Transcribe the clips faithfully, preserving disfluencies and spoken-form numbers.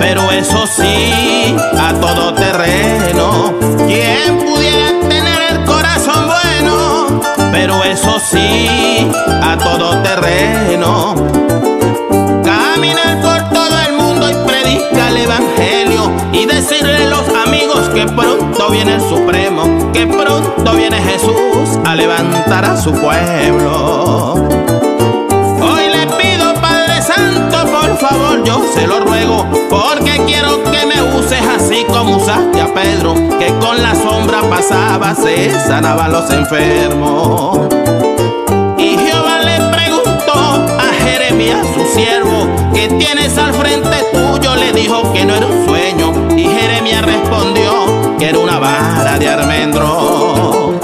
pero eso sí, a todo terreno. Quien pudiera tener el corazón bueno, pero eso sí, a todo terreno. Caminar por todo el mundo y predicar el evangelio y decirle a los amigos que pronto viene el Supremo, que pronto viene Jesús a levantar a su pueblo. Hoy le pido, Padre Santo, por favor, yo se lo ruego, porque quiero que me uses así como usaste a Pedro, que con la sombra pasaba, se sanaban los enfermos. Y Jehová le preguntó a Jeremías, su siervo, ¿qué tienes al frente tuyo? Le dijo que no era un sueño, y Jeremías respondió que era una vara de almendro.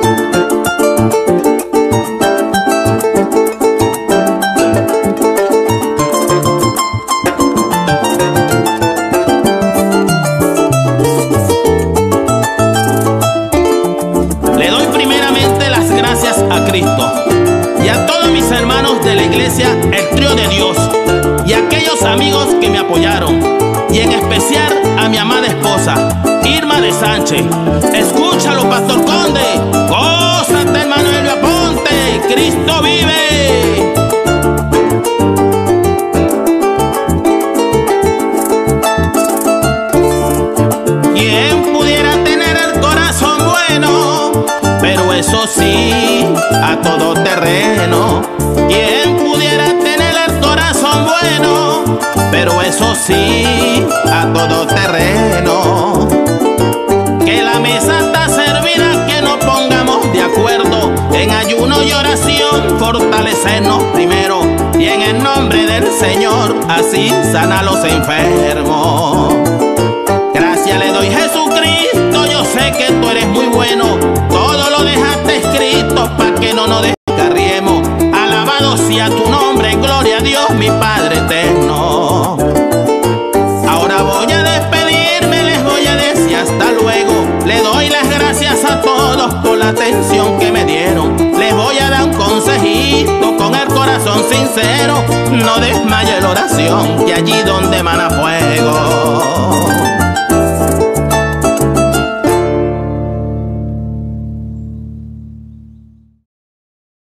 Le doy primeramente las gracias a Cristo y a todos mis hermanos de la iglesia El Trío de Dios, y a aquellos amigos que me apoyaron, y en especial a mi amada esposa Irma de Sánchez. Escúchalo, Pastor Conde, gózate, hermano Elvio Aponte, Cristo vive. Quien pudiera tener el corazón bueno, pero eso sí, a todo terreno. Quien pudiera tener el corazón bueno, pero eso sí, a todo terreno. Que la mesa está servida, que nos pongamos de acuerdo en ayuno y oración, fortalecernos primero, y en el nombre del Señor así sana a los enfermos. Gracias le doy, Jesucristo, yo sé que tú eres muy bueno, todo lo dejaste escrito para que no nos descarriemos. Alabado sea tu nombre, gloria a Dios mi Padre eterno. Ahora voy a despedirme, les voy a decir hasta luego. Le doy las gracias a todos por la atención que me dieron. Les voy a dar un consejito con el corazón sincero: no desmaye la oración, que allí donde emana fuego.